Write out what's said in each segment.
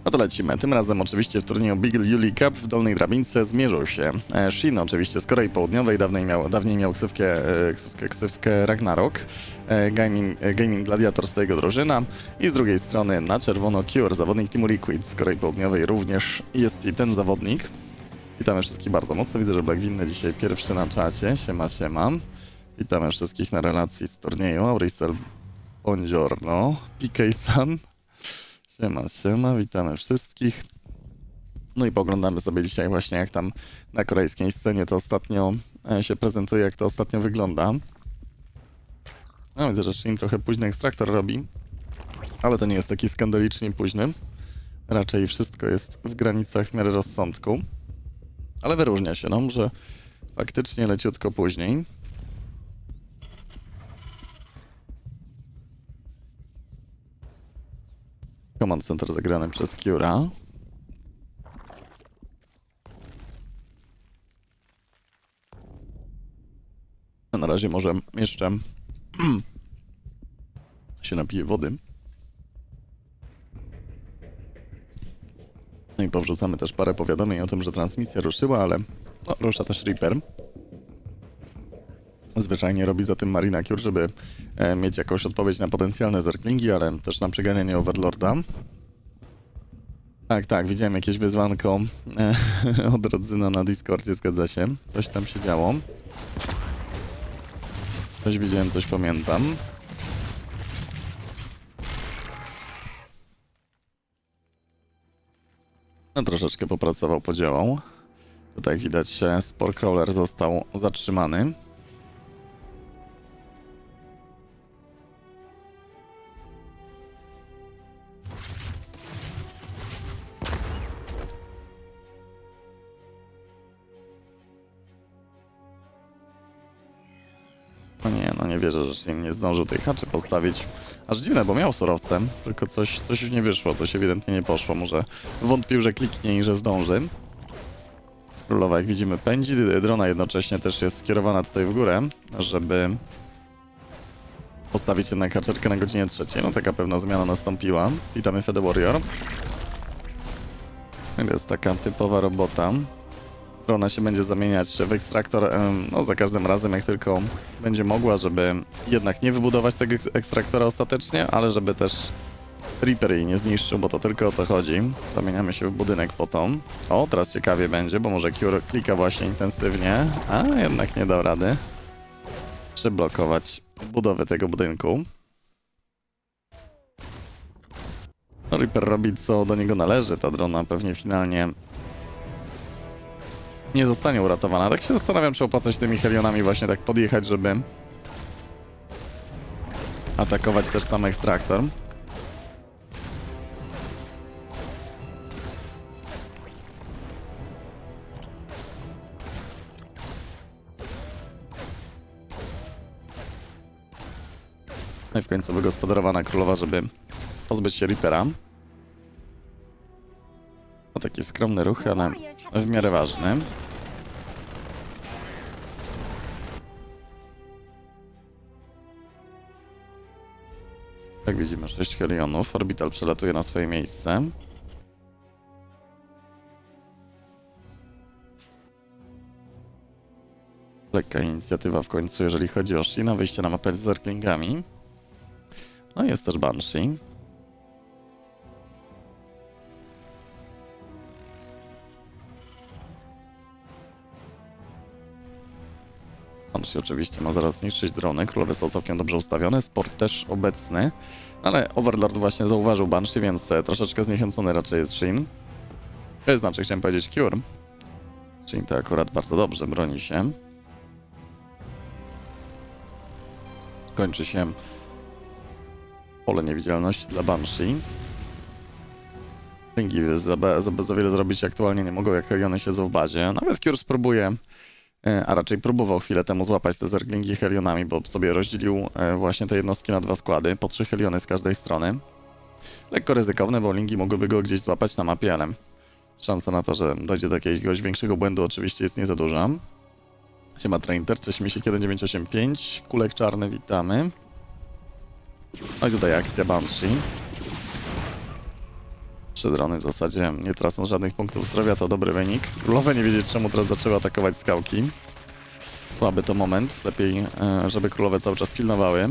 No to lecimy. Tym razem oczywiście w turnieju Beagle Yuli Cup w dolnej drabince zmierzył się Shin, oczywiście z Korei Południowej, dawniej miał ksywkę Ragnarok, Gaming Gladiator z tej jego drużyna i z drugiej strony na czerwono Cure, zawodnik Teamu Liquid z Korei Południowej również jest i ten zawodnik. Witamy wszystkich bardzo mocno, widzę, że Black Winny dzisiaj pierwszy na czacie, siema. Witamy wszystkich na relacji z turnieju, Auricel, buongiorno, PK-san. Siema, witamy wszystkich. No i poglądamy sobie dzisiaj właśnie, jak tam na korejskiej scenie to ostatnio się prezentuje, jak to ostatnio wygląda. No widzę, że Shin trochę późny ekstraktor robi, ale to nie jest taki skandalicznie późny. Raczej wszystko jest w granicach w miarę rozsądku. Ale wyróżnia się nam, że faktycznie leciutko później. Command Center zagrany przez Cura. Na razie może jeszcze się napije wody. No i powrzucamy też parę powiadomień o tym, że transmisja ruszyła, ale no, rusza też Reaper. Zwyczajnie robi za tym Marina Cure, żeby mieć jakąś odpowiedź na potencjalne zerklingi, ale też na przeganianie Overlorda. Tak, widziałem jakieś wyzwanko od Rodzyna na Discordzie, zgadza się. Coś tam się działo. Coś widziałem, coś pamiętam. No troszeczkę popracował, podziałał. Tutaj jak widać, Sporecrawler został zatrzymany. No nie wierzę, że się nie zdążył tej haczy postawić. Aż dziwne, bo miał surowce, tylko coś już nie wyszło, coś ewidentnie nie poszło. Może wątpił, że kliknie i że zdąży. Królowa, jak widzimy, pędzi. Drona jednocześnie też jest skierowana tutaj w górę, żeby postawić jednak haczerkę na godzinie 3. No taka pewna zmiana nastąpiła. Witamy Fede Warrior. To jest taka typowa robota. Ona się będzie zamieniać w ekstraktor no, za każdym razem, jak tylko będzie mogła, żeby jednak nie wybudować tego ekstraktora ostatecznie, ale żeby też Reaper jej nie zniszczył, bo to tylko o to chodzi. Zamieniamy się w budynek po to. O, teraz ciekawie będzie, bo może Cure klika właśnie intensywnie, a jednak nie dał rady przyblokować budowę tego budynku. No, Reaper robi co do niego należy, ta drona pewnie finalnie nie zostanie uratowana. Tak się zastanawiam, czy opłaca się tymi Helionami właśnie tak podjechać, żeby atakować też sam ekstraktor. No i w końcu wygospodarowana królowa, żeby pozbyć się Reapera. No takie skromne ruchy, ale w miarę ważny. Jak widzimy, 6 Helionów. Orbital przelatuje na swoje miejsce. Lekka inicjatywa w końcu, jeżeli chodzi o Shina. Wyjście na mapę z zerklingami. No i jest też Banshee. Banshee oczywiście ma zaraz zniszczyć drony. Królowe są całkiem dobrze ustawione. Sport też obecny. Ale Overlord właśnie zauważył Banshee, więc troszeczkę zniechęcony raczej jest Shin. To znaczy, chciałem powiedzieć Cure. Shin to akurat bardzo dobrze broni się. Kończy się pole niewidzialności dla Banshee. Dzięki za wiele zrobić aktualnie nie mogą, jak Heliony siedzą w bazie. Nawet Cure spróbuje, a raczej próbował chwilę temu złapać te zerklingi Helionami, bo sobie rozdzielił właśnie te jednostki na 2 składy, po 3 Heliony z każdej strony. Lekko ryzykowne, bo linki mogłyby go gdzieś złapać na mapie, ale szansa na to, że dojdzie do jakiegoś większego błędu oczywiście jest nie za duża. Siema Trainter, cześć Misiek 1985, Kulek Czarny, witamy. No i tutaj akcja Banshee. 3 drony w zasadzie nie tracą żadnych punktów zdrowia, to dobry wynik. Królowe nie wiedzieć czemu teraz zaczęły atakować skałki. Słaby to moment, lepiej żeby królowe cały czas pilnowały.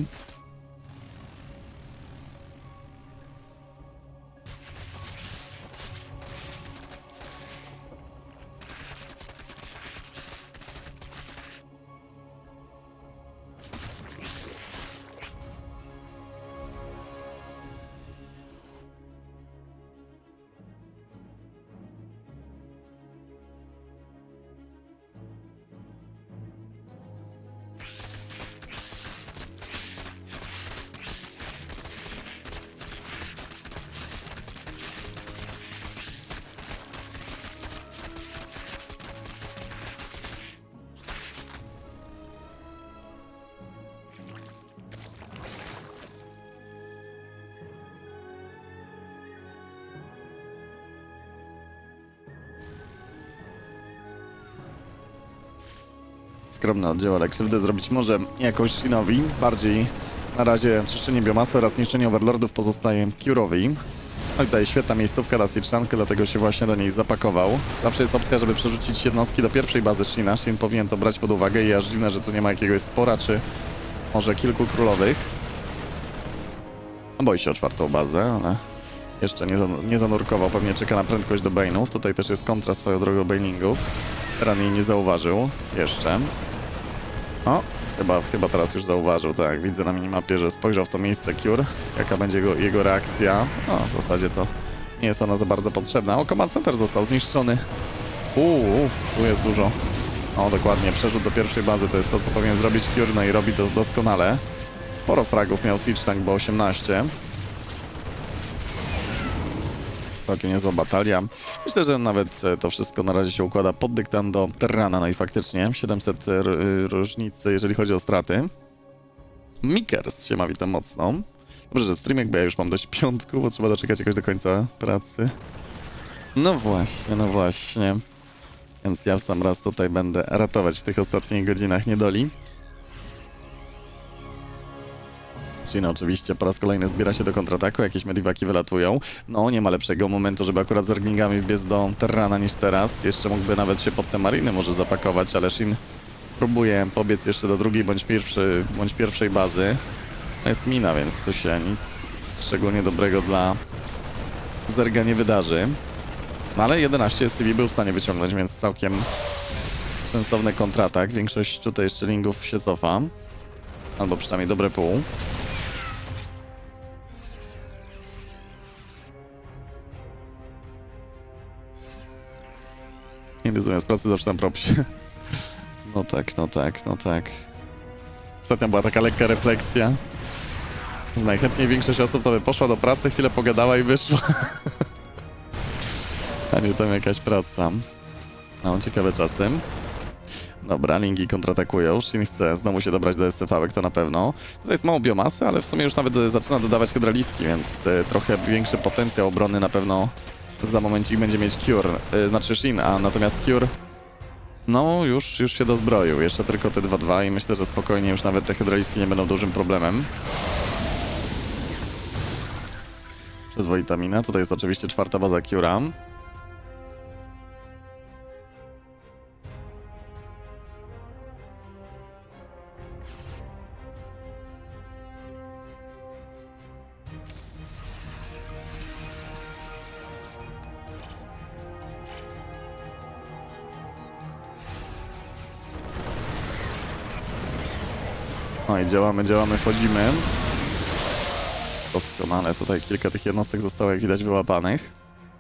Skromny oddział, ale krzywdę zrobić może jakoś Shinowi. Bardziej na razie czyszczenie biomasy oraz niszczenie overlordów pozostaje Cure'owi. No i tutaj świetna miejscówka na Sieczankę, dlatego się właśnie do niej zapakował. Zawsze jest opcja, żeby przerzucić jednostki do pierwszej bazy Shina. Shin powinien to brać pod uwagę i aż dziwne, że tu nie ma jakiegoś spora, czy może kilku królowych. No, boi się o 4. bazę, ale jeszcze nie zanurkował. Pewnie czeka na prędkość do Bane'ów. Tutaj też jest kontra swoją drogą Baningów. Teran jej nie zauważył jeszcze. O, chyba teraz już zauważył, tak, widzę na minimapie, że spojrzał w to miejsce Cure. Jaka będzie jego reakcja? No, w zasadzie to nie jest ona za bardzo potrzebna. O, Command Center został zniszczony. Tu jest dużo. O, dokładnie, przerzut do pierwszej bazy, to jest to, co powinien zrobić Cure, no i robi to doskonale. Sporo fragów miał Siege Tank, bo 18. Całkiem niezła batalia. Myślę, że nawet to wszystko na razie się układa pod dyktando Terrana, no i faktycznie 700 różnicy, jeżeli chodzi o straty. Mikers się ma witam mocno. Dobrze, że streamek, bo ja już mam dość piątku, bo trzeba doczekać jakoś do końca pracy. No właśnie. Więc ja w sam raz tutaj będę ratować w tych ostatnich godzinach niedoli. Shin oczywiście po raz kolejny zbiera się do kontrataku, jakieś mediwaki wylatują. No, nie ma lepszego momentu, żeby akurat z Zerglingami wbiec do Terrana niż teraz. Jeszcze mógłby nawet się pod te mariny może zapakować, ale Shin próbuje pobiec jeszcze do drugiej bądź pierwszej bazy. To jest mina, więc tu się nic szczególnie dobrego dla Zerga nie wydarzy. No ale 11 SCV był w stanie wyciągnąć, więc całkiem sensowny kontratak. Większość tutaj jeszcze lingów się cofa. Albo przynajmniej dobre pół. Kiedy zamiast pracy zawsze tam propsie. No tak. Ostatnio była taka lekka refleksja, że najchętniej większość osób to by poszła do pracy, chwilę pogadała i wyszła. A nie tam jakaś praca. No, ciekawe czasy. Dobra, linki kontratakują. Shin chce znowu się dobrać do SCV-ek, to na pewno. Tutaj jest mało biomasy, ale w sumie już nawet zaczyna dodawać hydraliski, więc trochę większy potencjał obrony na pewno za momencik będzie mieć Cure, znaczy Shin, a natomiast Cure no już się dozbroił. Jeszcze tylko te 2-2 i myślę, że spokojnie już nawet te hydraliski nie będą dużym problemem. Przyzwoita mina. Tutaj jest oczywiście 4. baza Cure'a. No i działamy, wchodzimy. Doskonale, tutaj kilka tych jednostek zostało, jak widać, wyłapanych.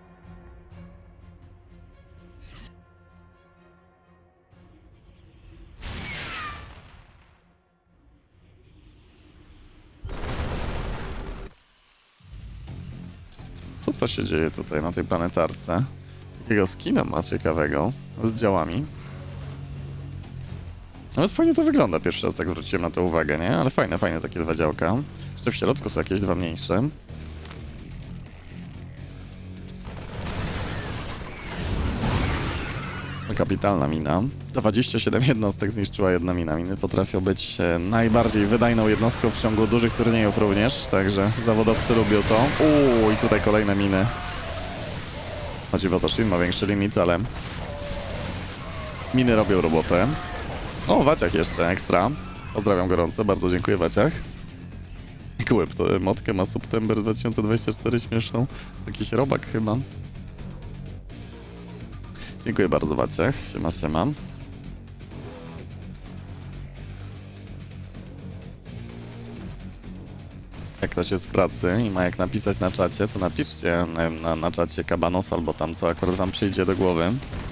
Co to się dzieje tutaj na tej planetarce? Jakiego skina ma ciekawego z działami? Nawet fajnie to wygląda, pierwszy raz tak zwróciłem na to uwagę, nie? Ale fajne takie 2 działka. Jeszcze w środku są jakieś 2 mniejsze. Kapitalna mina. 27 jednostek zniszczyła jedna mina. Miny potrafią być najbardziej wydajną jednostką w ciągu dużych turniejów również, także zawodowcy lubią to. I tutaj kolejne miny. Chodzi o to, że ma większy limit, ale miny robią robotę. O, Waciach jeszcze, ekstra. Pozdrawiam gorąco, bardzo dziękuję, Waciach. Kłeb, to emotkę ma September 2024, śmieszną. Jest jakiś robak chyba. Dziękuję bardzo, Waciach. Siema, siema. Jak ktoś jest w pracy i ma jak napisać na czacie, to napiszcie na czacie Kabanos albo tam, co akurat wam przyjdzie do głowy.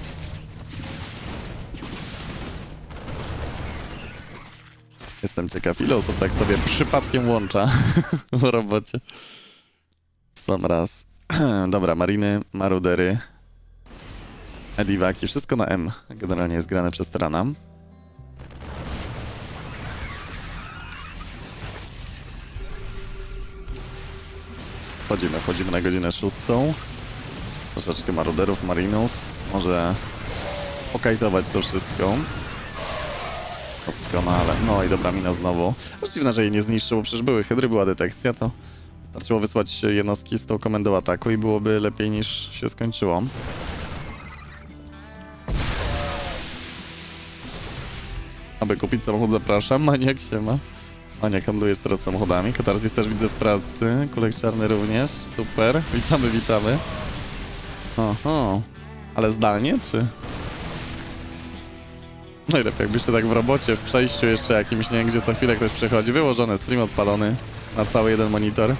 Jestem ciekaw, ile osób tak sobie przypadkiem łącza w robocie. Sam raz. Dobra, Mariny, Marudery, Ediwaki, wszystko na M. Generalnie jest grane przez Terana. Wchodzimy na godzinę 6. Troszeczkę Maruderów, Marinów. Może okajtować to wszystko. Doskonale. No i dobra, mina znowu. Aż dziwne, że jej nie zniszczył, bo przecież były hydry, była detekcja, to wystarczyło wysłać jednostki z tą komendą ataku i byłoby lepiej niż się skończyło. Aby kupić samochód, zapraszam. Maniak się ma. Maniak, handlujesz teraz samochodami. Katarzys też widzę w pracy. Kulek czarny również. Super. Witamy, witamy. Oho. Ale zdalnie, czy? Najlepiej jakbyście tak w robocie, w przejściu jeszcze jakimś, nie wiem, gdzie co chwilę ktoś przechodzi. Wyłożony stream odpalony na cały jeden monitor.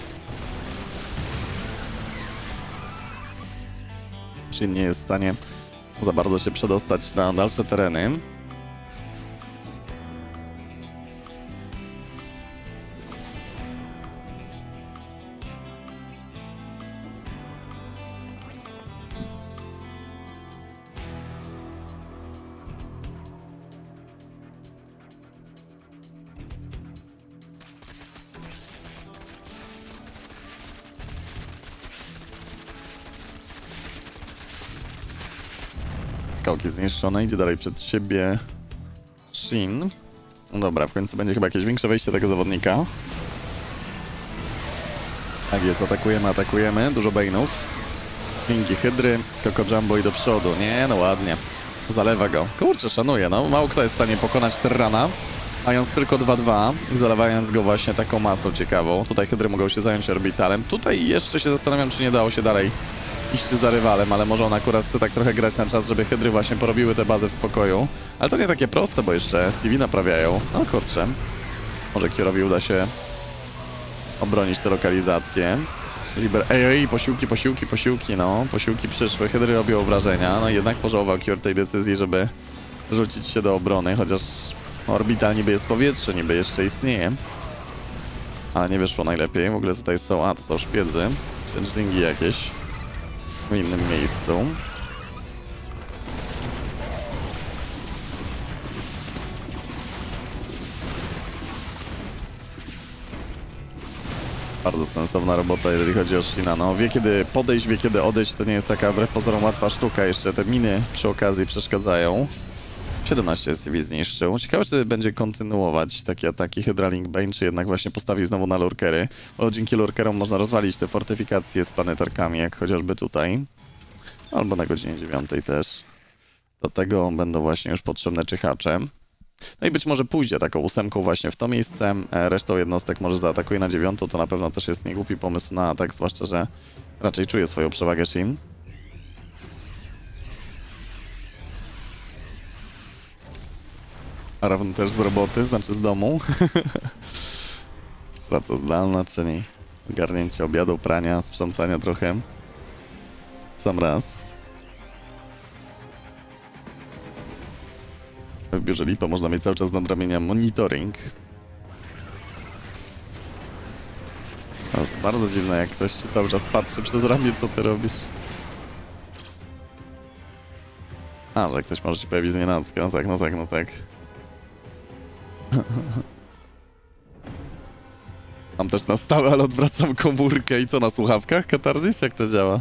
Czyli nie jest w stanie za bardzo się przedostać na dalsze tereny. Skałki zniszczone, idzie dalej przed siebie Shin. No dobra, w końcu będzie chyba jakieś większe wejście tego zawodnika. Tak jest, atakujemy, dużo Bane'ów. Pinki Hydry, Coco Jumbo i do przodu. Nie, no ładnie. Zalewa go. Kurczę, szanuję, no. Mało kto jest w stanie pokonać Terrana, mając tylko 2-2 i zalewając go właśnie taką masą ciekawą. Tutaj Hydry mogą się zająć orbitalem. Tutaj jeszcze się zastanawiam, czy nie dało się dalej iść za rywalem, ale może on akurat chce tak trochę grać na czas, żeby Hydry właśnie porobiły tę bazę w spokoju. Ale to nie takie proste, bo jeszcze CV naprawiają. No kurczę. Może Kierowi uda się obronić tę lokalizację. Ej, posiłki, no. Posiłki przyszły, Hydry robią wrażenia. No jednak pożałował Kier tej decyzji, żeby rzucić się do obrony, chociaż orbital niby jest w powietrzu, niby jeszcze istnieje. Ale nie wyszło najlepiej. W ogóle tutaj są, to są szpiedzy. Changelingi jakieś. W innym miejscu. Bardzo sensowna robota, jeżeli chodzi o Shina. No, wie kiedy podejść, wie kiedy odejść. To nie jest taka wbrew pozorom łatwa sztuka. Jeszcze te miny przy okazji przeszkadzają. 17 CV zniszczył. Ciekawe, czy będzie kontynuować takie ataki Hydralink Bane, czy jednak właśnie postawi znowu na lurkery. Bo dzięki lurkerom można rozwalić te fortyfikacje z planetarkami, jak chociażby tutaj. Albo na godzinie 9 też. Do tego będą właśnie już potrzebne czyhacze. No i być może pójdzie taką 8 właśnie w to miejsce. Resztą jednostek może zaatakuje na 9. To na pewno też jest niegłupi pomysł na atak, zwłaszcza że raczej czuje swoją przewagę Shin. Aravn też z roboty, znaczy z domu. Praca zdalna, czyli ogarnięcie obiadu, prania, sprzątania trochę. Sam raz. W biurze Lipa można mieć cały czas nad ramienia monitoring. To jest bardzo dziwne, jak ktoś ci cały czas patrzy przez ramię, co ty robisz. A, że ktoś może się pojawić z nienacka. No tak, no tak, no tak. Mam też na stałe, ale odwracam komórkę. I co, na słuchawkach? Katarzys? Jak to działa?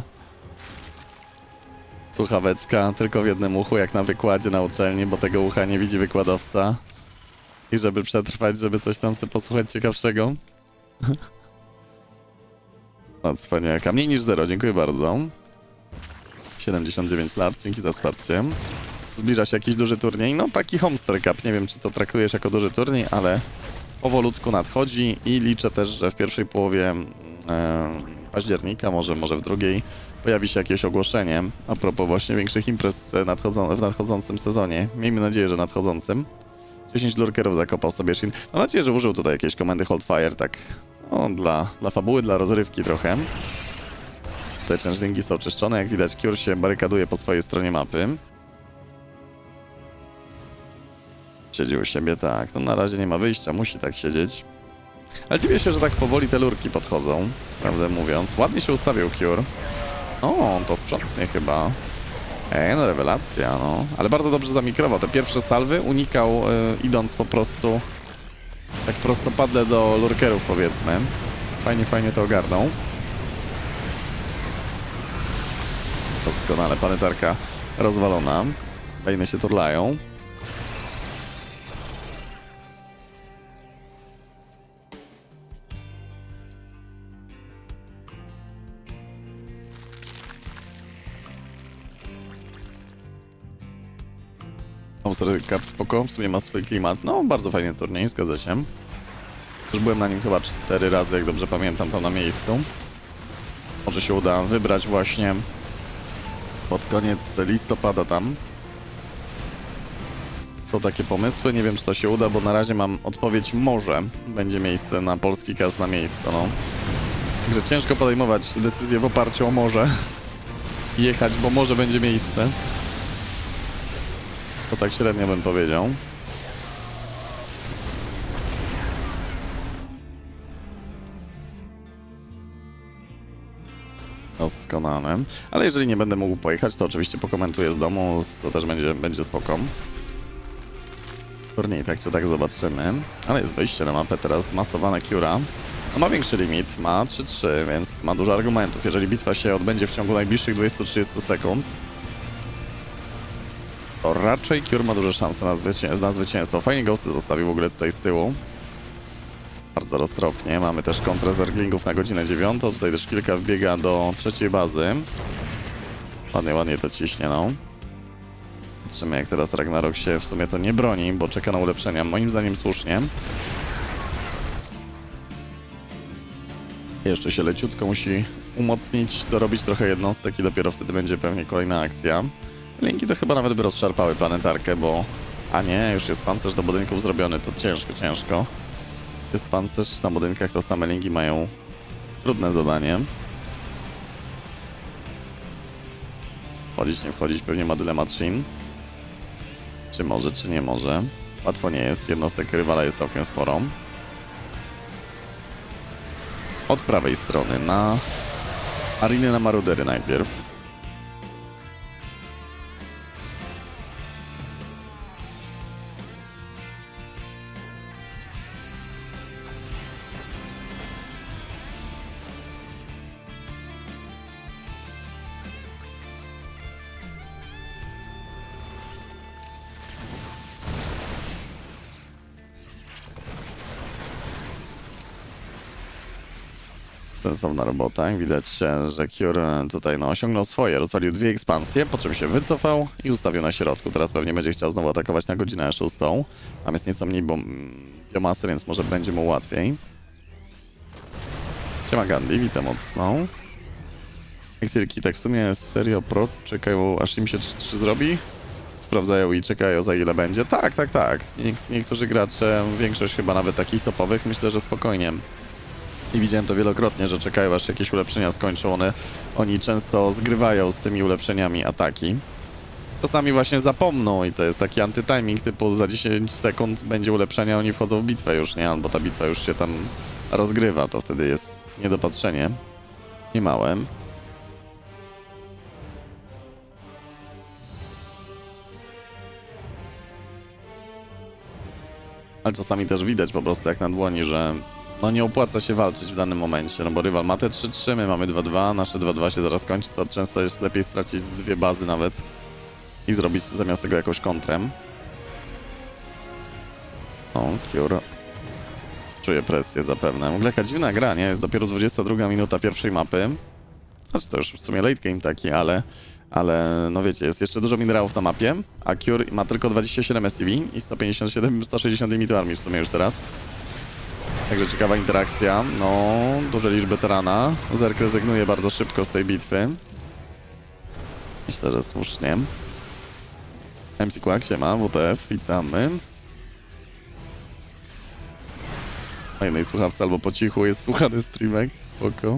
Słuchaweczka tylko w jednym uchu, jak na wykładzie na uczelni, bo tego ucha nie widzi wykładowca. I żeby przetrwać, żeby coś tam sobie posłuchać ciekawszego. No, wspaniałka. Mniej niż 0, dziękuję bardzo. 79 lat, dzięki za wsparcie. Zbliża się jakiś duży turniej, no taki Homester Cup, nie wiem czy to traktujesz jako duży turniej, ale powolutku nadchodzi i liczę też, że w pierwszej połowie października, może w drugiej, pojawi się jakieś ogłoszenie a propos właśnie większych imprez w nadchodzącym sezonie. Miejmy nadzieję, że nadchodzącym. 10 lurkerów zakopał sobie Shin. Mam nadzieję, że użył tutaj jakiejś komendy Hold Fire, tak no, dla fabuły, dla rozrywki trochę. Tutaj changelingi są czyszczone, jak widać Cure się barykaduje po swojej stronie mapy. Siedzi u siebie, tak, no na razie nie ma wyjścia, musi tak siedzieć. Ale dziwię się, że tak powoli te lurki podchodzą, prawdę mówiąc. Ładnie się ustawił Cure. O, to sprzątnie chyba. No rewelacja, no. Ale bardzo dobrze zamikrował. Te pierwsze salwy unikał, idąc po prostu tak prostopadle do lurkerów, powiedzmy. Fajnie to ogarnął. Doskonale, planetarka rozwalona. Fajne się turlają. Homester Cup spoko, w sumie ma swój klimat. No, bardzo fajny turniej, zgadza się. Już byłem na nim chyba 4 razy, jak dobrze pamiętam, tam na miejscu. Może się uda wybrać właśnie pod koniec listopada tam. Są takie pomysły, nie wiem czy to się uda, bo na razie mam odpowiedź może będzie miejsce na polski cast na miejscu, no. Także ciężko podejmować decyzję w oparciu o może jechać, bo może będzie miejsce. To tak średnio bym powiedział. Doskonale. Ale jeżeli nie będę mógł pojechać, to oczywiście pokomentuję z domu, to też będzie spoko. Turniej tak czy tak zobaczymy. Ale jest wyjście na mapę teraz, zmasowane Cure'a. No ma większy limit, ma 3-3, więc ma dużo argumentów. Jeżeli bitwa się odbędzie w ciągu najbliższych 20-30 sekund, to raczej Cure ma duże szanse na zwycięstwo. Fajnie ghosty zostawił w ogóle tutaj z tyłu. Bardzo roztropnie. Mamy też kontrę zerglingów na godzinę 9. Tutaj też kilka wbiega do trzeciej bazy. Ładnie to ciśnie, no. Patrzymy jak teraz Ragnarok się w sumie to nie broni, bo czeka na ulepszenia. Moim zdaniem słusznie. Jeszcze się leciutko musi umocnić, dorobić trochę jednostek i dopiero wtedy będzie pewnie kolejna akcja. Linki to chyba nawet by rozszarpały planetarkę, bo... A nie, już jest pancerz do budynków zrobiony, to ciężko. Jest pancerz na budynkach, to same linki mają trudne zadanie. Wchodzić, nie wchodzić, pewnie ma dylemat Shin. Czy może, czy nie może. Łatwo nie jest, jednostek rywala jest całkiem sporo. Od prawej strony na arenę na marudery najpierw. Sensowna robota. Jak widać, że Cure tutaj no, osiągnął swoje. Rozwalił 2 ekspansje, po czym się wycofał i ustawił na środku. Teraz pewnie będzie chciał znowu atakować na godzinę 6. Tam jest nieco mniej biomasy, więc może będzie mu łatwiej. Siema Gandhi, witam mocno. Exilki tak w sumie serio pro czekają aż im się 3 zrobi. Sprawdzają i czekają za ile będzie. Tak. Niektórzy gracze, większość chyba nawet takich topowych, myślę, że spokojnie. I widziałem to wielokrotnie, że czekają aż jakieś ulepszenia skończą. Oni często zgrywają z tymi ulepszeniami ataki. Czasami właśnie zapomną i to jest taki antytiming typu za 10 sekund będzie ulepszenie, oni wchodzą w bitwę już, nie? Albo ta bitwa już się tam rozgrywa, to wtedy jest niedopatrzenie. Niemałe. Ale czasami też widać po prostu jak na dłoni, że no nie opłaca się walczyć w danym momencie, no bo rywal ma te 3-3, my mamy 2-2, nasze 2-2 się zaraz kończy, to często jest lepiej stracić 2 bazy nawet i zrobić zamiast tego jakąś kontrę. O, Cure. Czuję presję zapewne. W ogóle jaka dziwna gra, nie? Jest dopiero 22 minuta pierwszej mapy. Znaczy to już w sumie late game taki, ale Ale no wiecie, jest jeszcze dużo minerałów na mapie, a Cure ma tylko 27 SCV i 157, 160 limitu armii w sumie już teraz. Także ciekawa interakcja. No, duże liczby Terana. Zerk rezygnuje bardzo szybko z tej bitwy. Myślę, że słusznie. MC Quack się ma, WTF, witamy. Na jednej słuchawce albo po cichu jest słuchany streamek, spoko.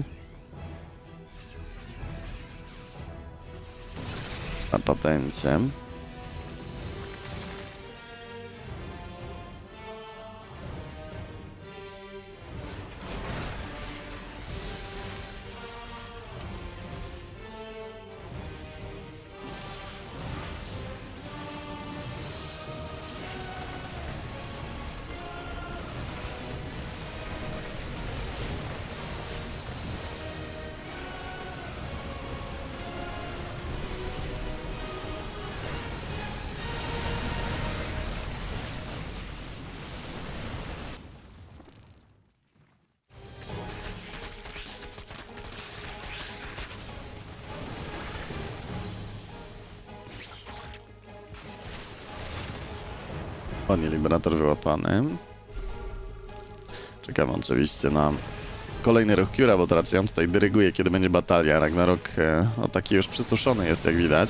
Na patencie. Ładnie Liberator wyłapany. Czekamy oczywiście na kolejny ruch Cure'a, bo to raczej on tutaj dyryguje, kiedy będzie batalia. Ragnarok no, taki już przysuszony jest, jak widać.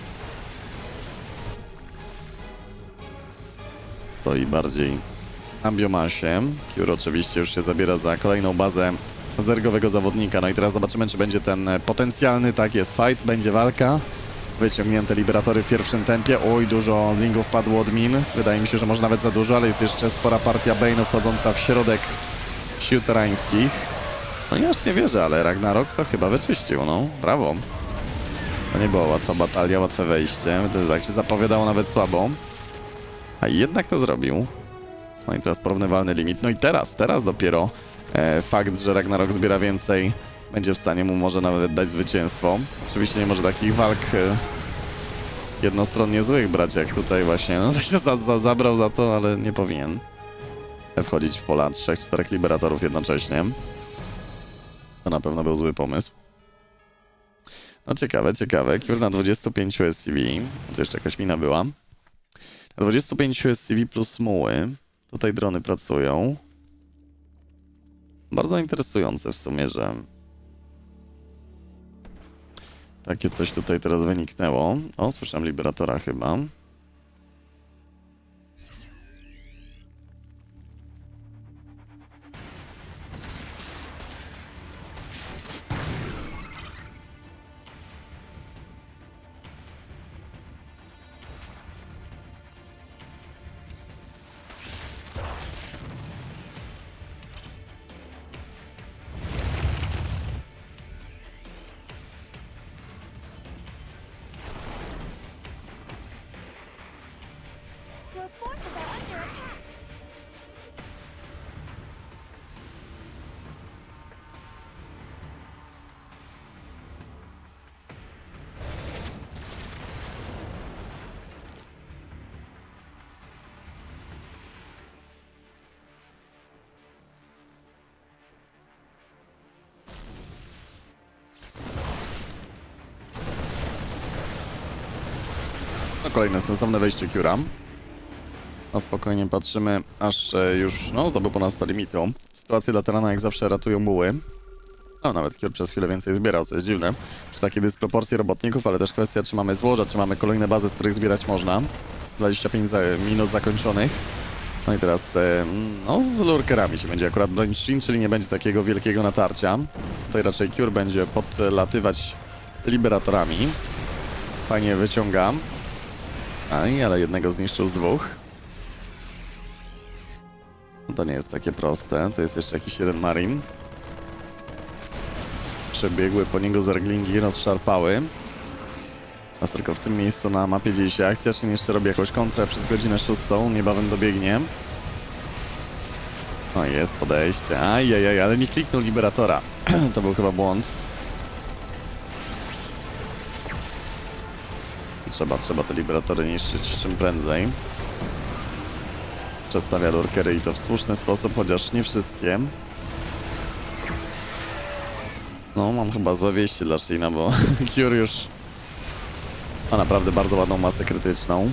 Stoi bardziej na biomasie. Cure oczywiście już się zabiera za kolejną bazę zergowego zawodnika. No i teraz zobaczymy, czy będzie ten potencjalny, tak jest, fight, będzie walka. Wyciągnięte Liberatory w pierwszym tempie. Oj, dużo lingów padło od min. Wydaje mi się, że może nawet za dużo, ale jest jeszcze spora partia Bane'ów wchodząca w środek sił terańskich. No i aż nie wierzę, ale Ragnarok to chyba wyczyścił, no. Brawo. To nie była łatwa batalia, łatwe wejście. To tak się zapowiadało nawet słabo. A jednak to zrobił. No i teraz porównywalny limit. No i teraz dopiero fakt, że Ragnarok zbiera więcej, będzie w stanie mu może nawet dać zwycięstwo. Oczywiście nie może takich walk jednostronnie złych brać, jak tutaj właśnie. No to się zabrał za to, ale nie powinien wchodzić w pola 3-4 Liberatorów jednocześnie. To na pewno był zły pomysł. No ciekawe. Cure na 25 SCV. To jeszcze jakaś mina była. Na 25 SCV plus smuły. Tutaj drony pracują. Bardzo interesujące w sumie, że takie coś tutaj teraz wyniknęło. O, słyszałem Liberatora chyba. Your forces are under attack. No, kolejne sensowne wejście Cure'a. Na spokojnie patrzymy, aż już zdobył ponad 100 limitu. Sytuacje dla Terana jak zawsze ratują muły. No, nawet Cure przez chwilę więcej zbierał, co jest dziwne. Przy takiej dysproporcji robotników, ale też kwestia, czy mamy złoża, czy mamy kolejne bazy, z których zbierać można. 25 minut zakończonych. No i teraz z lurkerami się będzie akurat bronić Shin, czyli nie będzie takiego wielkiego natarcia. Tutaj raczej Cure będzie podlatywać Liberatorami. Fajnie wyciąga. Ale jednego zniszczył z dwóch. To nie jest takie proste. To jest jeszcze jakiś jeden Marine. Przebiegły po niego zerglingi, rozszarpały. Teraz tylko w tym miejscu na mapie dzieje się akcja. Shin jeszcze robi jakąś kontrę przez godzinę 6. Niebawem dobiegnie. No jest podejście. Ajajaj, ale nie kliknął Liberatora. To był chyba błąd. Trzeba te Liberatory niszczyć czym prędzej. Przestawia lurkery i to w słuszny sposób, chociaż nie wszystkie. No, mam chyba złe wieści dla Shina, bo Cure już Ma naprawdę bardzo ładną masę krytyczną.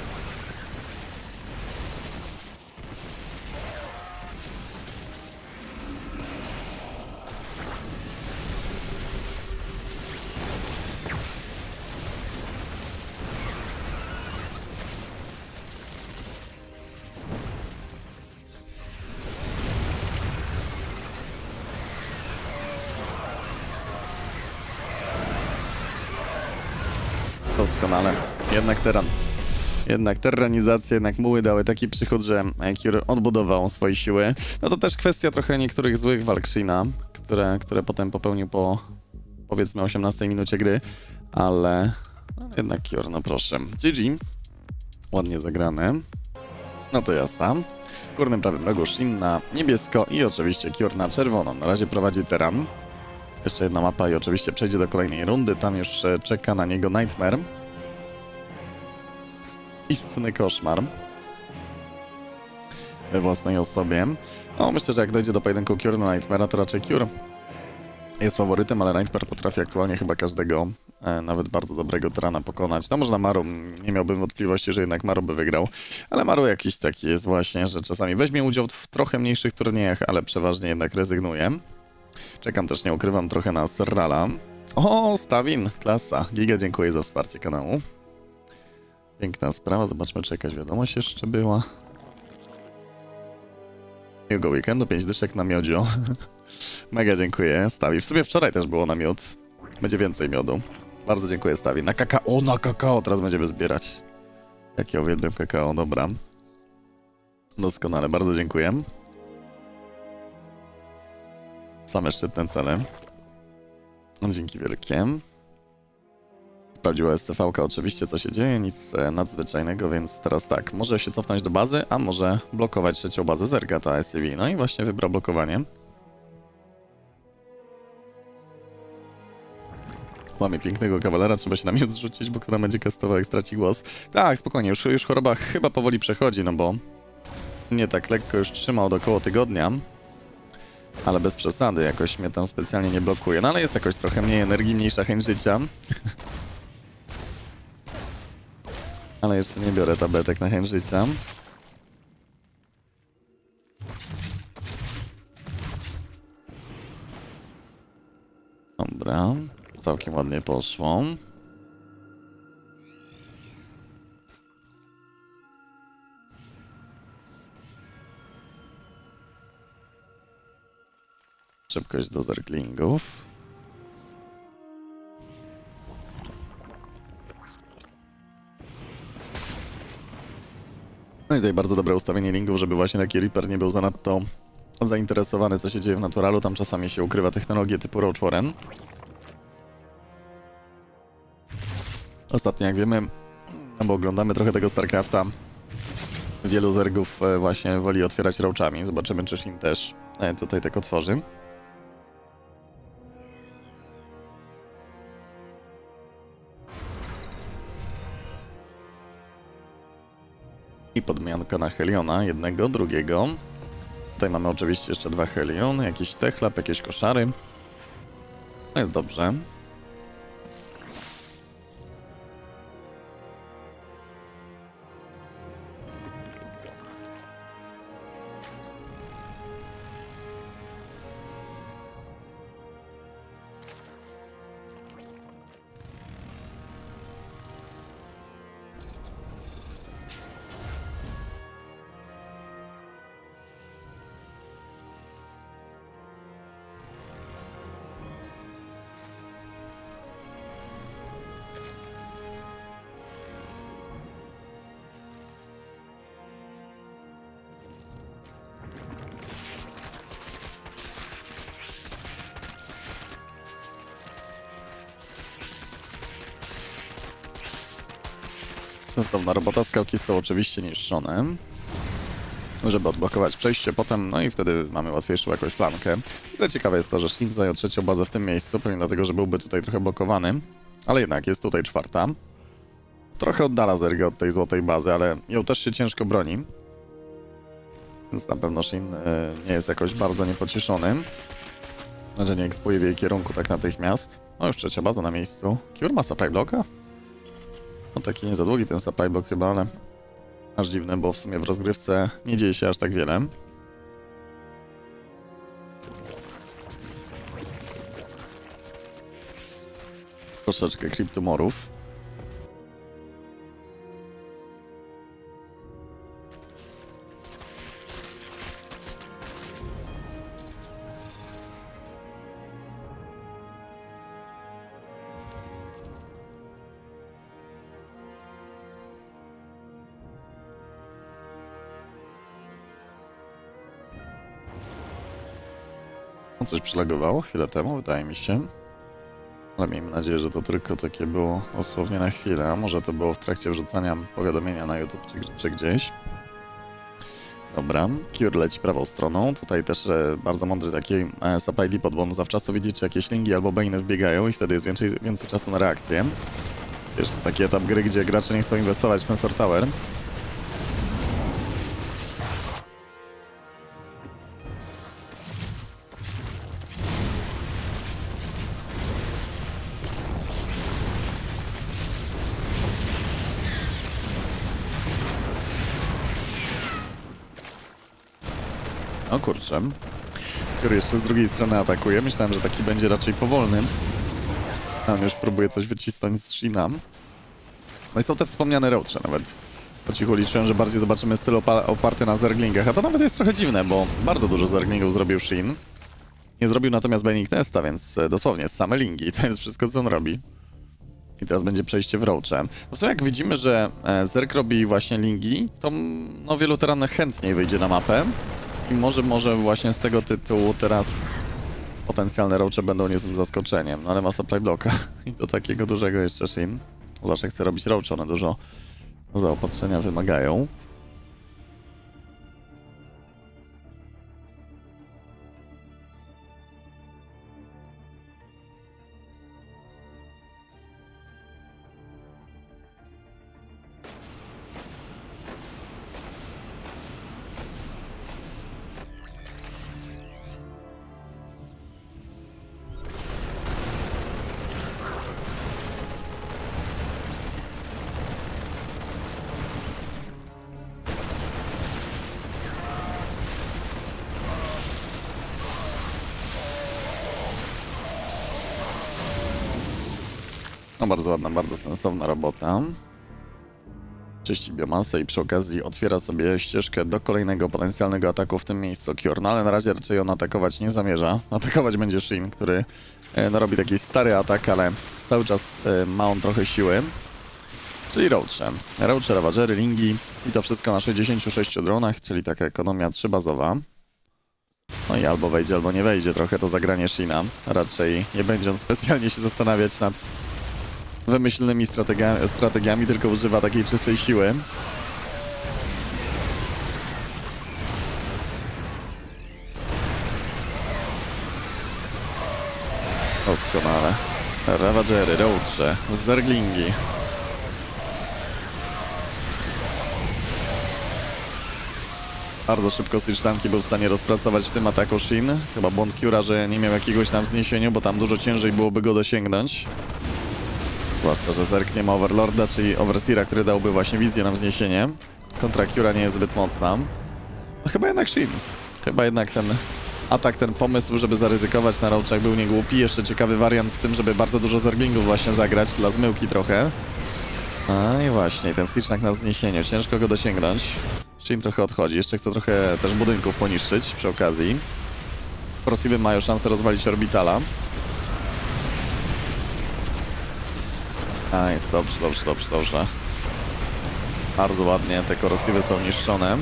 Doskonale. Jednak terranizacja, jednak muły dały taki przychód, że Cure odbudował swoje siły. No to też kwestia trochę niektórych złych walk Shina, które potem popełnił po, powiedzmy, 18 minucie gry, ale jednak Cure, no proszę. GG. Ładnie zagrane. No to jasna. W górnym prawym rogu Shin na niebiesko i oczywiście Cure na czerwono. Na razie prowadzi Teran. Jeszcze jedna mapa i oczywiście przejdzie do kolejnej rundy. Tam już czeka na niego Nightmare. Istny koszmar. We własnej osobie. No, myślę, że jak dojdzie do pojedynku Cure na Nightmare'a, to raczej Cure jest faworytem, ale Nightmare potrafi aktualnie chyba każdego, nawet bardzo dobrego Terana pokonać. No można Maru, nie miałbym wątpliwości, że jednak Maru by wygrał. Ale Maru jakiś taki jest właśnie, że czasami weźmie udział w trochę mniejszych turniejach, ale przeważnie jednak rezygnuje. Czekam też, nie ukrywam, trochę na Serrala. O, Stawin, klasa. Giga, dziękuję za wsparcie kanału. Piękna sprawa, zobaczmy, czy jakaś wiadomość jeszcze była. Miłego weekendu, 5 dyszek na miodzio. Mega dziękuję, Stawi. W sumie wczoraj też było na miód. Będzie więcej miodu. Bardzo dziękuję, Stawi. Na kakao, na kakao teraz będziemy zbierać. Jak ja uwielbiam kakao, dobra. Doskonale, bardzo dziękuję. Same szczytne cele. Dzięki wielkie. Sprawdziła SCV-ka oczywiście, co się dzieje, nic nadzwyczajnego, więc teraz tak, może się cofnąć do bazy, a może blokować trzecią bazę Zerga, ta SCV. No i właśnie wybrał blokowanie. Mamy pięknego kawalera, trzeba się na miód zrzucić, bo która będzie kastował, jak straci głos. Tak, spokojnie, już choroba chyba powoli przechodzi, no bo mnie tak lekko już trzyma od około tygodnia. Ale bez przesady, jakoś mnie tam specjalnie nie blokuje. No ale jest jakoś trochę mniej energii, mniejsza chęć życia. Ale jeszcze nie biorę tabletek na chęć życia. Dobra, całkiem ładnie poszło. Szybkość do zerglingów. No i tutaj bardzo dobre ustawienie lingów, żeby właśnie taki Reaper nie był zanadto zainteresowany, co się dzieje w naturalu. Tam czasami się ukrywa technologie typu Roach Warren. Ostatnio, jak wiemy, no bo oglądamy trochę tego StarCrafta, wielu zergów właśnie woli otwierać roachami. Zobaczymy, czy Shin też tutaj tak otworzy. I podmianka na Heliona, jednego, drugiego. Tutaj mamy oczywiście jeszcze 2 Heliony, jakiś techlab, jakieś koszary. No jest dobrze. Sensowna robota, skałki są oczywiście niszczone, żeby odblokować przejście potem, no i wtedy mamy łatwiejszą jakąś flankę. Ale ciekawe jest to, że Shin zajął trzecią bazę w tym miejscu, pewnie dlatego, że byłby tutaj trochę blokowany, ale jednak jest tutaj czwarta. Trochę oddala Zergę od tej złotej bazy, ale ją też się ciężko broni, więc na pewno Shin nie jest jakoś bardzo niepocieszony, że nie ekspuje w jej kierunku tak natychmiast. No już trzecia baza na miejscu. Cure ma supply blocka? No taki nie za długi ten supply block chyba, ale aż dziwne, bo w sumie w rozgrywce nie dzieje się aż tak wiele. Troszeczkę kryptomorów. Coś przylagowało chwilę temu, wydaje mi się. Ale miejmy nadzieję, że to tylko takie było dosłownie na chwilę. A może to było w trakcie wrzucania powiadomienia na YouTube czy gdzieś. Dobra, Cure leci prawą stroną. Tutaj też bardzo mądry taki supply depot, bo on zawczasu widzi, czy jakieś lingi albo bane'y wbiegają i wtedy jest więcej czasu na reakcję. Jest taki etap gry, gdzie gracze nie chcą inwestować w Sensor Tower. O kurczę. Cure jeszcze z drugiej strony atakuje. Myślałem, że taki będzie raczej powolny. On już próbuje coś wycisnąć z Shina. No i są te wspomniane roache nawet. Po cichu liczyłem, że bardziej zobaczymy styl oparty na zerglingach. A to nawet jest trochę dziwne, bo bardzo dużo zerglingów zrobił Shin. Nie zrobił natomiast Binding Nesta, więc dosłownie same lingi. To jest wszystko, co on robi. I teraz będzie przejście w roache. Po prostu jak widzimy, że Zerg robi właśnie lingi, to no, wielu teran chętniej wyjdzie na mapę. I może właśnie z tego tytułu teraz potencjalne roache będą niezłym zaskoczeniem. No ale ma supply blocka i to takiego dużego jeszcze Shin. Zawsze chce robić roache, one dużo zaopatrzenia wymagają. No bardzo ładna, bardzo sensowna robota. Czyści biomasę i przy okazji otwiera sobie ścieżkę do kolejnego potencjalnego ataku w tym miejscu Cure. No ale na razie raczej on atakować nie zamierza. Atakować będzie Shin, który no, robi taki stary atak, ale cały czas ma on trochę siły. Czyli roache. Roache, ravagery, lingi i to wszystko na 66 dronach, czyli taka ekonomia 3-bazowa. No i albo wejdzie, albo nie wejdzie trochę to zagranie Shina. Raczej nie będzie on specjalnie się zastanawiać nad wymyślnymi strategiami, tylko używa takiej czystej siły. Doskonale. Ravagery, roache, zerglingi. Bardzo szybko Siege był w stanie rozpracować w tym ataku Shin. Chyba błąd Cure'a, że nie miał jakiegoś tam wzniesienia, bo tam dużo ciężej byłoby go dosięgnąć. Zwłaszcza, że Zerg nie ma Overlorda, czyli Overseera, który dałby właśnie wizję na wzniesienie. Kontra Cure'a nie jest zbyt mocna. No chyba jednak Shin. Chyba jednak ten atak, ten pomysł, żeby zaryzykować na roachach był niegłupi. Jeszcze ciekawy wariant z tym, żeby bardzo dużo zerglingów właśnie zagrać, dla zmyłki trochę. A i właśnie, ten Siege na wzniesieniu. Ciężko go dosięgnąć. Shin trochę odchodzi. Jeszcze chce trochę też budynków poniszczyć przy okazji. Corrosive mają szansę rozwalić Orbitala. A jest dobrze, dobrze, dobrze, dobrze. Bardzo ładnie te Corrosive są niszczone.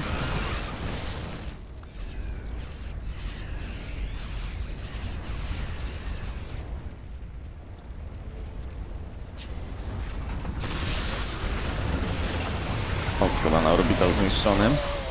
Doskonale, Orbital zniszczony.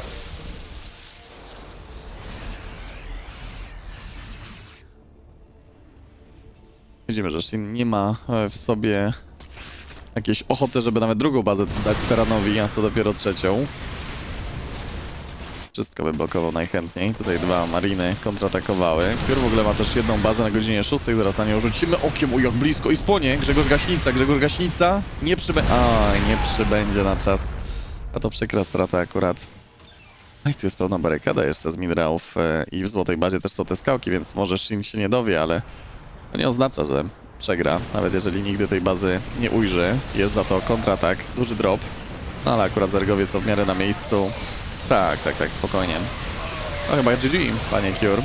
Widzimy, że Shin nie ma w sobie jakiejś ochoty, żeby nawet drugą bazę dać Terranowi, a co dopiero trzecią. Wszystko wyblokował najchętniej. Tutaj dwa mariny kontratakowały. Piór w ogóle ma też jedną bazę na godzinie 6, zaraz na nią rzucimy okiem. O, jak blisko i spłonie. Grzegorz Gaśnica. Nie przybędzie na czas. A to przykra strata akurat. No i tu jest pełna barykada jeszcze z minerałów i w złotej bazie też są te skałki, więc może Shin się nie dowie, ale to nie oznacza, że przegra. Nawet jeżeli nigdy tej bazy nie ujrzy. Jest za to kontratak, duży drop. No ale akurat zergowie są w miarę na miejscu. Tak, spokojnie. No chyba GG, panie Cure.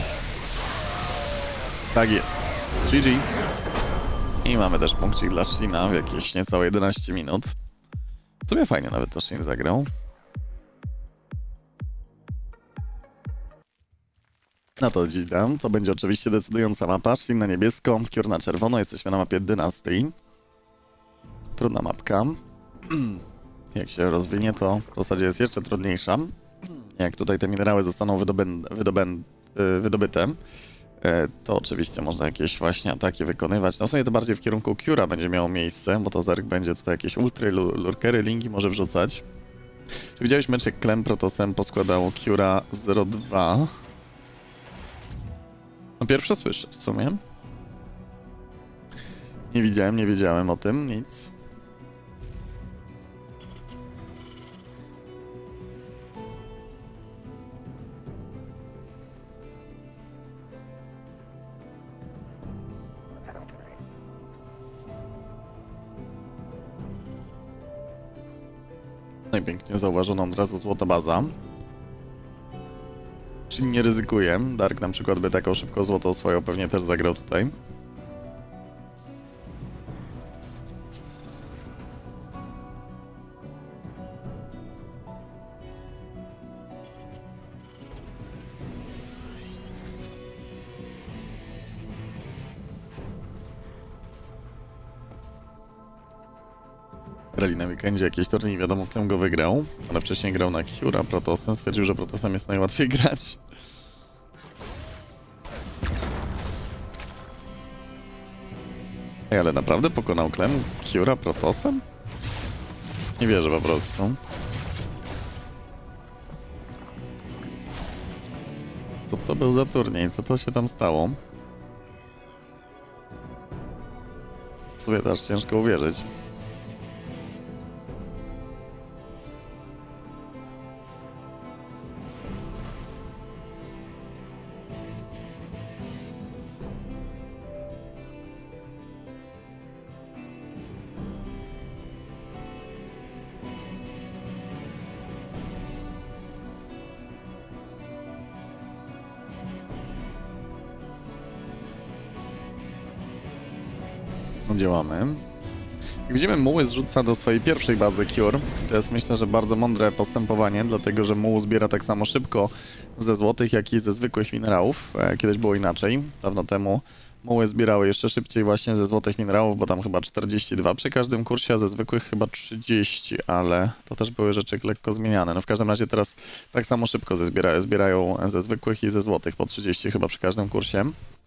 Tak jest. GG. I mamy też punkcik dla Shina w jakieś niecałe 11 minut. W sumie fajnie nawet to Shin zagrał. Na to dziś dam. To będzie oczywiście decydująca mapa. Shin na niebiesko, Cure na czerwono. Jesteśmy na mapie dynastii. Trudna mapka. Jak się rozwinie, to w zasadzie jest jeszcze trudniejsza. Jak tutaj te minerały zostaną wydobyte, to oczywiście można jakieś właśnie ataki wykonywać. No w sumie to bardziej w kierunku Cure'a będzie miało miejsce, bo to Zerg będzie tutaj jakieś ultry, lurkery, linki może wrzucać. Czy widziałeś mecz, jak Clem Protosem poskładało Cure'a 0-2? No pierwsze słyszę w sumie. Nie wiedziałem o tym, nic. No i pięknie zauważono od razu złota baza. Czyli nie ryzykuje. Dark na przykład by taką szybko złotą swoją pewnie też zagrał tutaj. Grali na weekendzie jakiś turniej, wiadomo, kto go wygrał, ale wcześniej grał na Cure'a Protosem, stwierdził, że Protosem jest najłatwiej grać. Ej, ale naprawdę pokonał Clem Cure'a Protosem? Nie wierzę po prostu. Co to był za turniej? Co to się tam stało? W sumie też ciężko uwierzyć. Działamy. Jak widzimy, Muły zrzuca do swojej pierwszej bazy Cure. To jest, myślę, że bardzo mądre postępowanie, dlatego że Muł zbiera tak samo szybko ze złotych, jak i ze zwykłych minerałów. Kiedyś było inaczej. Dawno temu Muły zbierały jeszcze szybciej właśnie ze złotych minerałów, bo tam chyba 42 przy każdym kursie, a ze zwykłych chyba 30, ale to też były rzeczy lekko zmieniane. No w każdym razie teraz tak samo szybko zbierają ze zwykłych i ze złotych, po 30 chyba przy każdym kursie.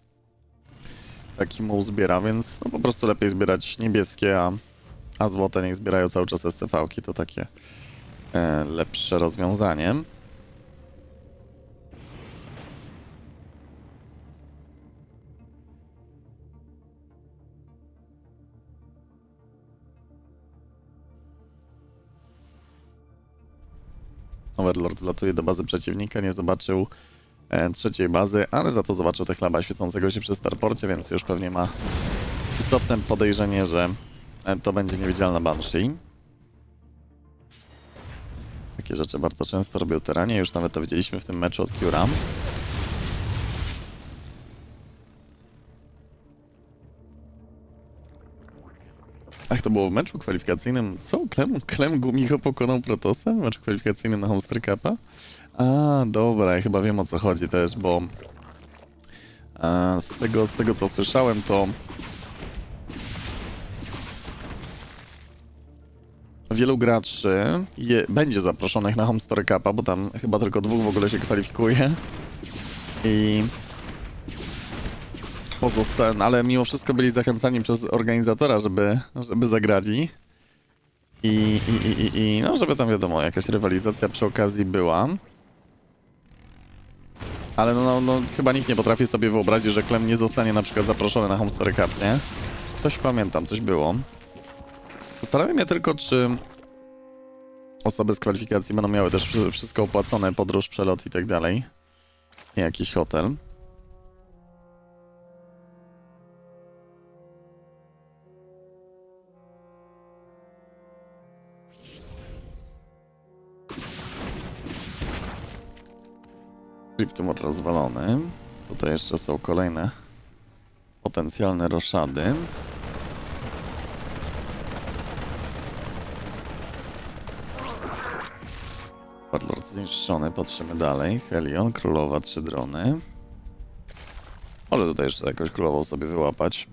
Taki muł zbiera, więc no po prostu lepiej zbierać niebieskie, a złote niech zbierają cały czas STV-ki, to takie lepsze rozwiązanie. Overlord wlatuje do bazy przeciwnika, nie zobaczył trzeciej bazy, ale za to zobaczył Techlaba świecącego się przy starporcie, więc już pewnie ma istotne podejrzenie, że to będzie niewidzialna Banshee. Takie rzeczy bardzo często robią Terranie, już nawet to widzieliśmy w tym meczu od Cure'a. Ach, to było w meczu kwalifikacyjnym. Co? Clem Gumicho pokonał Protosem w meczu kwalifikacyjnym na Homester Cupa? A, dobra, ja chyba wiem, o co chodzi też, bo z tego co słyszałem, to wielu graczy będzie zaproszonych na Homester Cupa, bo tam chyba tylko 2 w ogóle się kwalifikuje. I ale mimo wszystko byli zachęcani przez organizatora, żeby zagrali. No, żeby tam wiadomo, jakaś rywalizacja przy okazji była. Ale no, chyba nikt nie potrafi sobie wyobrazić, że Clem nie zostanie na przykład zaproszony na Homestead Cup, nie? Coś pamiętam, coś było. Zastanawiam się tylko, czy osoby z kwalifikacji będą miały też wszystko opłacone, podróż, przelot i tak dalej. I jakiś hotel. Cryptumor rozwalony. Tutaj jeszcze są kolejne potencjalne roszady. Warlord zniszczony, patrzymy dalej. Helion, królowa, 3 drony. Może tutaj jeszcze jakąś królową sobie wyłapać.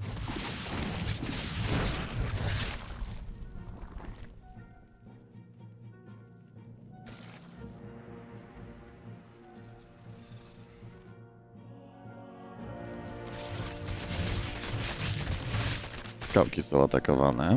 Skałki są atakowane.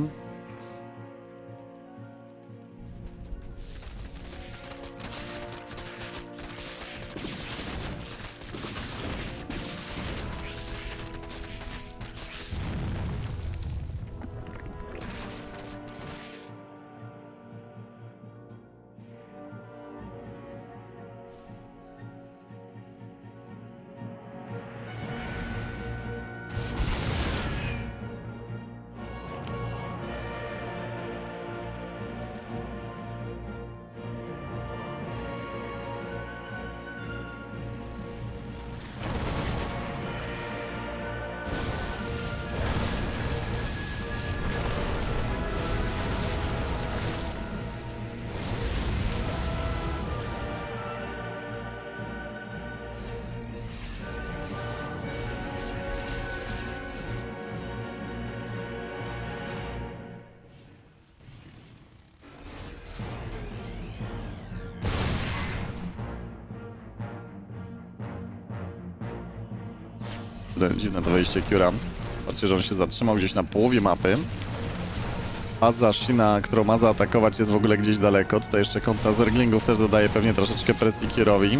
Dziwne to wejście Cura. Patrzcie, że on się zatrzymał gdzieś na połowie mapy. Baza Shina, którą ma zaatakować, jest w ogóle gdzieś daleko. Tutaj jeszcze kontra Zerglingów też dodaje pewnie troszeczkę presji Curowi.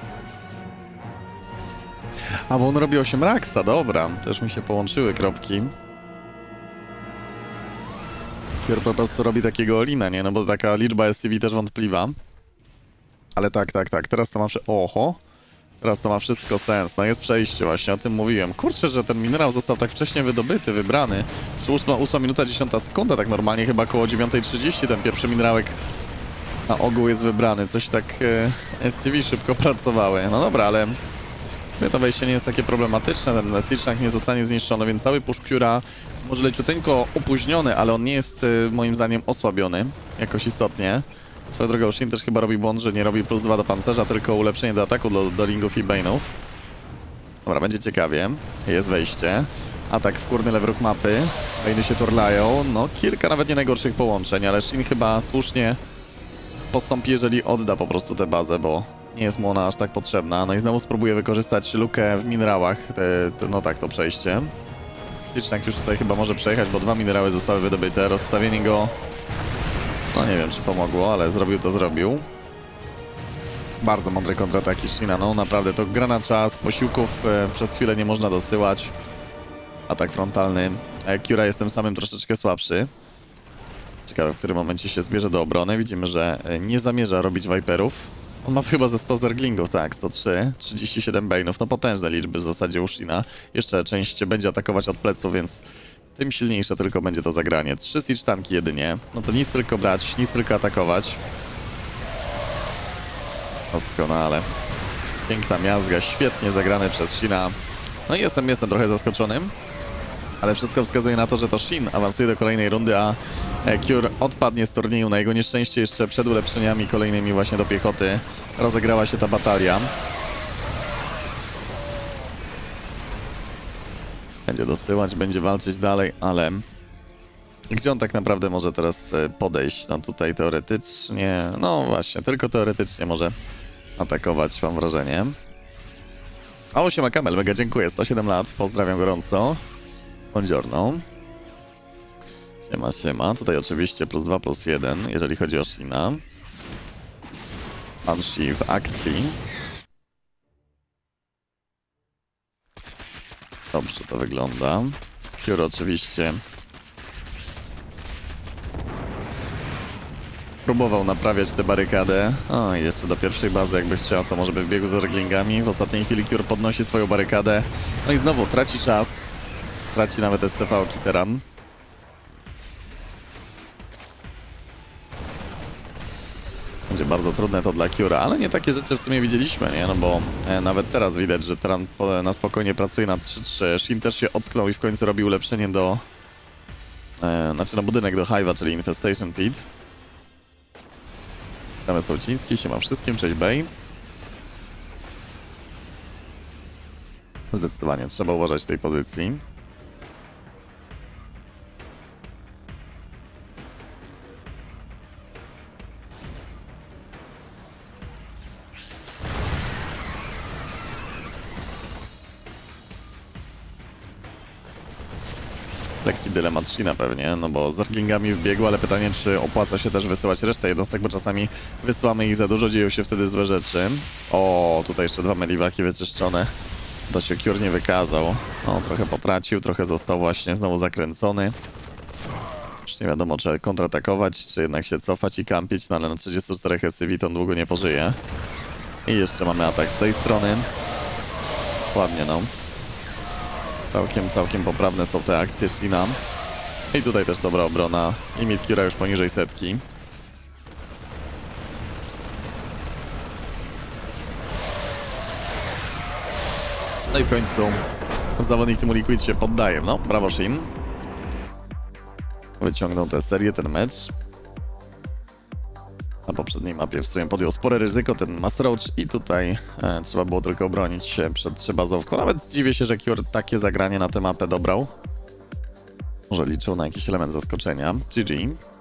A, bo on robi 8 Raxa, dobra. Też mi się połączyły kropki. Cure po prostu robi takiego Olina, nie? No bo taka liczba SCV też wątpliwa. Ale tak. Teraz to ma Oho! Teraz to ma wszystko sens. No jest przejście właśnie, o tym mówiłem. Kurczę, że ten minerał został tak wcześnie wydobyty, wybrany. Czy 8 minuta 10 sekunda, tak normalnie chyba około 9:30 ten pierwszy minerałek na ogół jest wybrany. Coś tak SCV szybko pracowały. No dobra, ale w sumie to wejście nie jest takie problematyczne. Ten Siege nie zostanie zniszczony, więc cały push Cura może leciuteńko opóźniony, ale on nie jest moim zdaniem osłabiony jakoś istotnie. Swoją drogą Shin też chyba robi błąd, że nie robi +2 do pancerza, tylko ulepszenie do ataku do Lingów i Bane'ów. Dobra, będzie ciekawie. Jest wejście. Atak wkurny lewróg mapy. Bane'y się turlają. No, kilka nawet nie najgorszych połączeń, ale Shin chyba słusznie postąpi, jeżeli odda po prostu tę bazę, bo nie jest mu ona aż tak potrzebna. No i znowu spróbuję wykorzystać lukę w minerałach. No tak, to przejście. Siege już tutaj chyba może przejechać, bo 2 minerały zostały wydobyte. Rozstawienie go... No nie wiem, czy pomogło, ale zrobił. Bardzo mądre kontrataki Shina, no naprawdę to gra na czas, posiłków przez chwilę nie można dosyłać. Atak frontalny. Cura jest tym samym troszeczkę słabszy. Ciekawe, w którym momencie się zbierze do obrony. Widzimy, że nie zamierza robić Viperów. On ma chyba ze 100 zerglingów, tak, 103, 37 Bane'ów, no potężne liczby w zasadzie u Shina. Jeszcze część będzie atakować od pleców, więc tym silniejsze tylko będzie to zagranie. 3 siege tanki jedynie, no to nic tylko brać, nic tylko atakować. Doskonale. Piękna miazga, świetnie zagrane przez Shina. No i jestem trochę zaskoczony, ale wszystko wskazuje na to, że to Shin awansuje do kolejnej rundy, a Cure odpadnie z turnieju. Na jego nieszczęście jeszcze przed ulepszeniami kolejnymi właśnie do piechoty rozegrała się ta batalia. Będzie dosyłać, będzie walczyć dalej, ale gdzie on tak naprawdę może teraz podejść? No tutaj teoretycznie, no właśnie, tylko teoretycznie może atakować, mam wrażenie. O, siema Kamel, mega dziękuję, 107 lat, pozdrawiam gorąco. Buongiorno. Siema. Tutaj oczywiście +2, +1, jeżeli chodzi o Shina. Banshee w akcji. Dobrze to wygląda. Cure oczywiście próbował naprawiać tę barykadę. O, i jeszcze do pierwszej bazy jakby chciał, to może by wbiegł z zerglingami. W ostatniej chwili Cure podnosi swoją barykadę. No i znowu traci czas. Traci nawet SCV Kiteran. Będzie bardzo trudne to dla Cura, ale nie takie rzeczy w sumie widzieliśmy, nie? No bo nawet teraz widać, że Teran na spokojnie pracuje na 3-3. Shin też się ocknął i w końcu robi ulepszenie do... znaczy na budynek do Hive'a, czyli Infestation Pit. Witamy Sołciński, siema wszystkim, cześć Bey. Zdecydowanie trzeba uważać w tej pozycji. Lekki dylemat Shina pewnie, no bo z zerglingami wbiegł, ale pytanie, czy opłaca się też wysyłać resztę jednostek, bo czasami wysyłamy ich za dużo, dzieją się wtedy złe rzeczy. O, tutaj jeszcze 2 mediwaki wyczyszczone. To się Cure nie wykazał. No, trochę potracił, trochę został właśnie znowu zakręcony. Już nie wiadomo, czy kontratakować, czy jednak się cofać i kampić, no ale na 34 SCV to on długo nie pożyje. I jeszcze mamy atak z tej strony. Ładnie, no. Całkiem poprawne są te akcje Shina. I tutaj też dobra obrona. Limit Cura już poniżej 100. No i w końcu zawodnik Teamu Liquid się poddaje. No, brawo Shin. Wyciągnął tę serię, ten mecz. Na poprzedniej mapie w sumie podjął spore ryzyko ten Masteroach i tutaj trzeba było tylko obronić się przed trzybazowką. Nawet dziwię się, że Cure takie zagranie na tę mapę dobrał. Może liczył na jakiś element zaskoczenia. GG.